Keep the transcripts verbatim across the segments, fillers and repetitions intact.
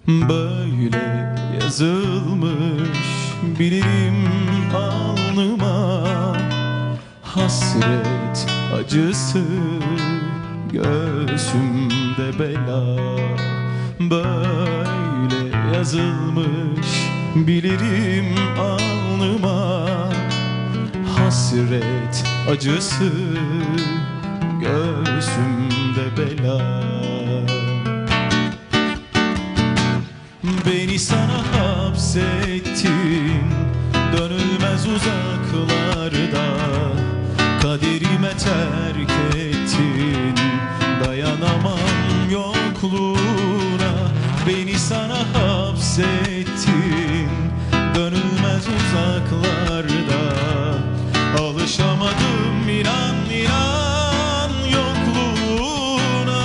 Böyle yazılmış bilirim alnıma, hasret acısı göğsümde bela. Böyle yazılmış bilirim alnıma, hasret acısı göğsümde bela. Beni sana hapsettin dönülmez uzaklarda, kaderime terk ettin dayanamam yokluğuna. Beni sana hapsettin dönülmez uzaklarda, alışamadım inan inan yokluğuna.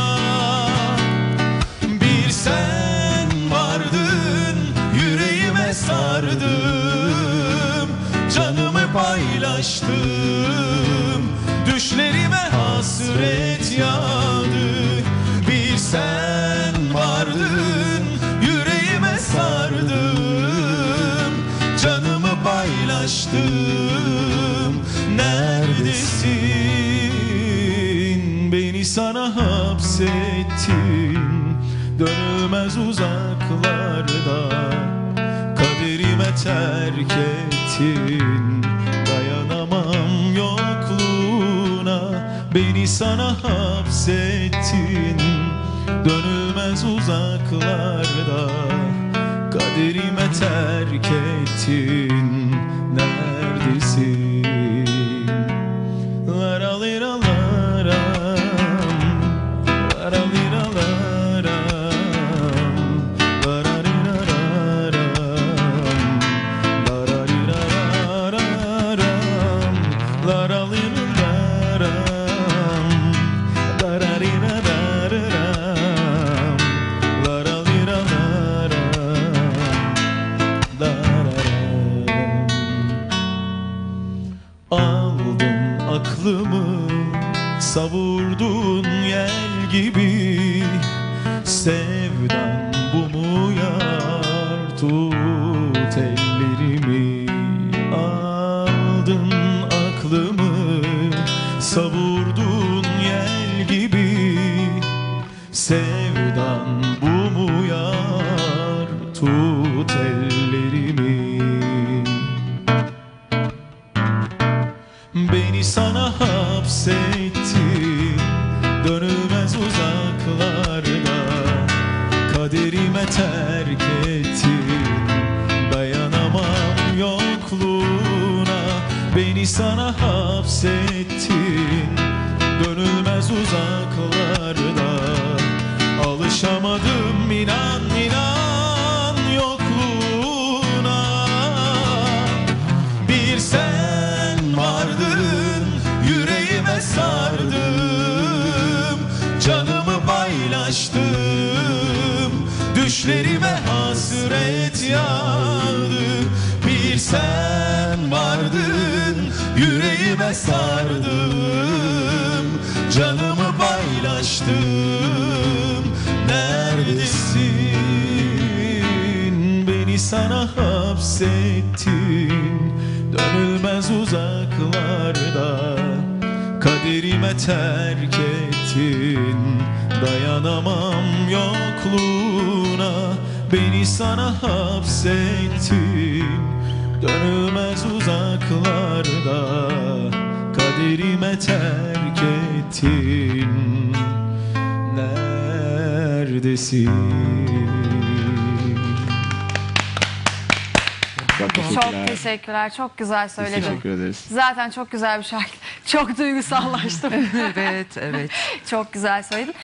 Bir sen vardın yüreğime sardım, canımı paylaştım, düşlerime hasret yağdı. Bir sen vardın yüreğime sardım, canımı paylaştım. Neredesin? Beni sana hapsettin dönülmez uzaklarda, kaderime terk ettin dayanamam yokluğuna. Beni sana hapsettin dönülmez uzaklarda, kaderime terk ettin. Neredesin? Lara lira laram, lara lira laram, lara lira laram, lara lira laram, lara lira laram, lara lira laram, lara lira laram. Aldın aklımı, savurdun yel gibi, sevdan bu mu yar? Tut ellerimi. Aldın aklımı, savurdun yel gibi, sevdan bu mu yar? Tut ellerimi. Beni sana hapsettin dönülmez uzaklarda, kaderime terk ettin dayanamam yokluğuna. Beni sana hapsettin dönülmez uzaklarda, alışamadım inan inan yokluğuna. Bir sen vardın yüreğime sardım, canımı paylaştım, düşlerime hasret yağdı. Bir sen vardın yüreğime sardım, canımı paylaştım. Neredesin? Beni sana hapsettin dönülmez uzaklarda, kaderime terk ettin dayanamam yokluğuna. Beni sana hapsettin dönülmez uzaklarda, kaderime terk ettin. Neredesin? Çok teşekkürler. Çok güzel söyledin. Teşekkür ederiz. Zaten çok güzel bir şarkı. Çok duygusallaştım. Evet, evet. Çok güzel söyledin.